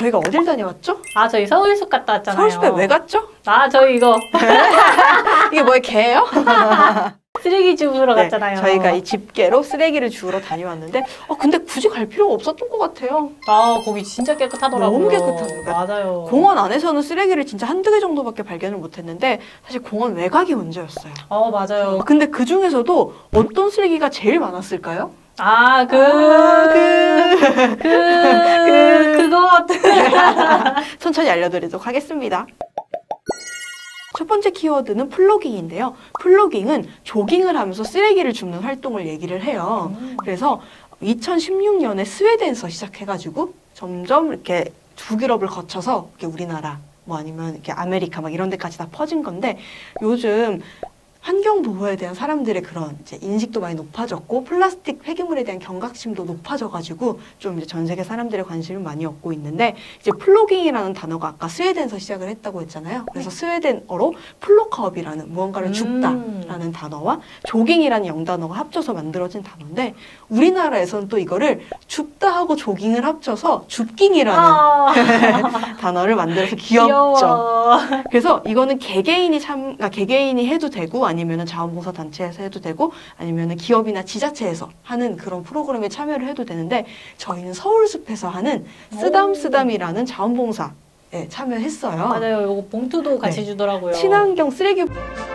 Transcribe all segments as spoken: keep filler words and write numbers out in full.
저희가 어딜 다녀왔죠? 아, 저희 서울숲 갔다 왔잖아요. 서울숲에 왜 갔죠? 아, 저희 이거 이게 뭐예요? 개예요? 쓰레기 주우러 네, 갔잖아요. 저희가 이 집게로 쓰레기를 주우러 다녀왔는데 어, 근데 굳이 갈 필요가 없었던 것 같아요. 아, 거기 진짜 깨끗하더라고요. 너무 깨끗합니다. 맞아요. 공원 안에서는 쓰레기를 진짜 한두 개 정도밖에 발견을 못했는데 사실 공원 외곽이 문제였어요. 어, 맞아요. 근데 그 중에서도 어떤 쓰레기가 제일 많았을까요? 아, 그, 아, 그, 그, 그, 그거. 천천히 알려드리도록 하겠습니다. 첫 번째 키워드는 플로깅인데요. 플로깅은 조깅을 하면서 쓰레기를 줍는 활동을 얘기를 해요. 음. 그래서 이천십육 년에 스웨덴에서 시작해가지고 점점 이렇게 북유럽을 거쳐서 이렇게 우리나라 뭐 아니면 이렇게 아메리카 막 이런 데까지 다 퍼진 건데 요즘 환경 보호에 대한 사람들의 그런 이제 인식도 많이 높아졌고 플라스틱 폐기물에 대한 경각심도 높아져가지고 좀 이제 전 세계 사람들의 관심을 많이 얻고 있는데 이제 플로깅이라는 단어가 아까 스웨덴에서 시작을 했다고 했잖아요. 그래서 스웨덴어로 플로컵이라는 무언가를 줍다라는 음. 단어와 조깅이라는 영단어가 합쳐서 만들어진 단어인데 우리나라에서는 또 이거를 줍다 하고 조깅을 합쳐서 줍깅이라는 아. 단어를 만들어서 귀엽죠. 귀여워. 그래서 이거는 개개인이 참, 그러니까 개개인이 해도 되고 아니면은 자원봉사 단체에서 해도 되고 아니면은 기업이나 지자체에서 하는 그런 프로그램에 참여를 해도 되는데 저희는 서울숲에서 하는 쓰담쓰담이라는 자원봉사에 참여했어요. 맞아요. 이거 봉투도 같이 네. 주더라고요. 친환경 쓰레기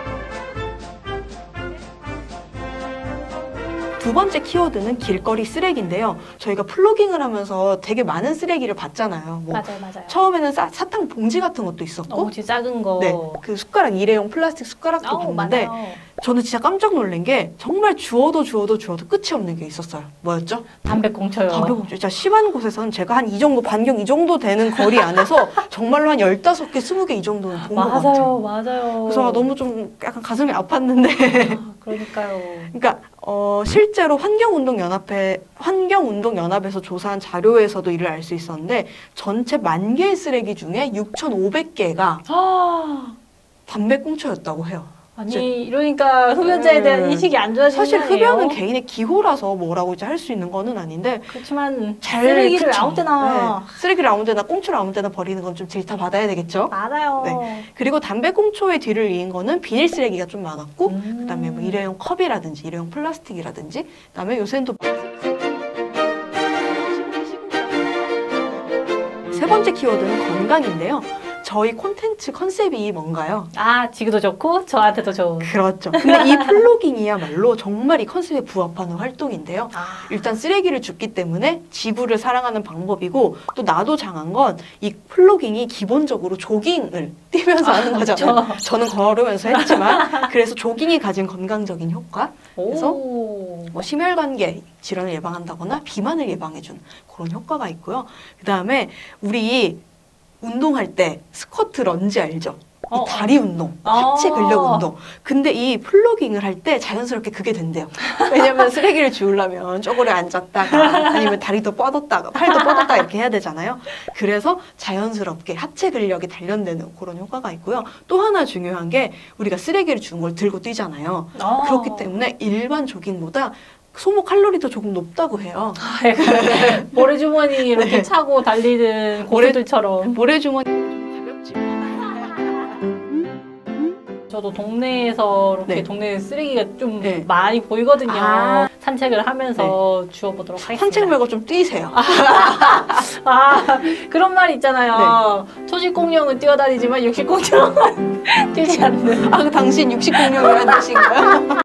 두 번째 키워드는 길거리 쓰레기인데요. 저희가 플로깅을 하면서 되게 많은 쓰레기를 봤잖아요. 뭐 맞아요, 맞아요. 처음에는 사, 사탕 봉지 같은 것도 있었고, 어, 진짜 작은 거. 네, 그 숟가락 일회용 플라스틱 숟가락도 어, 봤는데 맞아요. 저는 진짜 깜짝 놀란 게 정말 주워도 주워도 주워도 끝이 없는 게 있었어요. 뭐였죠? 담배꽁초요. 담배꽁초. 진짜 심한 곳에서는 제가 한 이 정도 반경 이 정도 되는 거리 안에서 정말로 한 열다섯 개, 스무 개 이 정도는 본 것 같아요. 맞아요, 맞아요. 그래서 너무 좀 약간 가슴이 아팠는데. 아, 그러니까요. 그러니까 어, 실제로 환경운동연합회, 환경운동연합에서 조사한 자료에서도 이를 알 수 있었는데 전체 만 개의 쓰레기 중에 육천오백 개가 아, 담배꽁초였다고 해요. 아니 이러니까 흡연자에 대한 음, 인식이 안 좋아지는 사실 거예요. 흡연은 개인의 기호라서 뭐라고 이제 할 수 있는 거는 아닌데 그렇지만 잘 쓰레기를 그쵸. 아무 때나 네. 쓰레기를 아무 데나 꽁초를 아무 데나 버리는 건 좀 질타 받아야 되겠죠. 맞아요. 네. 그리고 담배꽁초의 뒤를 이은 거는 비닐 쓰레기가 좀 많았고 음. 그다음에 뭐 일회용 컵이라든지 일회용 플라스틱이라든지 그다음에 요새는 또 세 번째 키워드는 건강인데요. 저희 콘텐츠 컨셉이 뭔가요? 아, 지구도 좋고 저한테도 좋은. 그렇죠. 근데 이 플로깅이야말로 정말 이 컨셉에 부합하는 활동인데요. 아. 일단 쓰레기를 줍기 때문에 지구를 사랑하는 방법이고 또 나도 장한 건 이 플로깅이 기본적으로 조깅을 뛰면서 하는 아, 거잖아요. 그렇죠. 저는 걸으면서 했지만 그래서 조깅이 가진 건강적인 효과 그래서 오. 뭐 심혈관계 질환을 예방한다거나 비만을 예방해주는 그런 효과가 있고요. 그 다음에 우리 운동할 때 스쿼트 런지 알죠? 어, 이 다리 운동, 어. 하체 근력 운동. 근데 이 플로깅을 할 때 자연스럽게 그게 된대요. 왜냐면 쓰레기를 주우려면 쪼그려 앉았다가 아니면 다리도 뻗었다가 팔도 뻗었다가 이렇게 해야 되잖아요. 그래서 자연스럽게 하체 근력이 단련되는 그런 효과가 있고요. 또 하나 중요한 게 우리가 쓰레기를 주운 걸 들고 뛰잖아요. 어. 그렇기 때문에 일반 조깅보다 소모 칼로리도 조금 높다고 해요. 모래주머니 이렇게 네. 차고 달리는 고수들처럼. 모래주머니 좀 가볍지. 저도 동네에서 이렇게 네. 동네 쓰레기가 좀 네. 많이 보이거든요. 아. 산책을 하면서 주워보도록 하겠습니다. 산책 말고 좀 뛰세요. 아, 그런 말이 있잖아요. 초식공룡은 뛰어다니지만 육식공룡은 뛰지 않는. 아, 그 당신 육식공룡이라는 뜻인가요?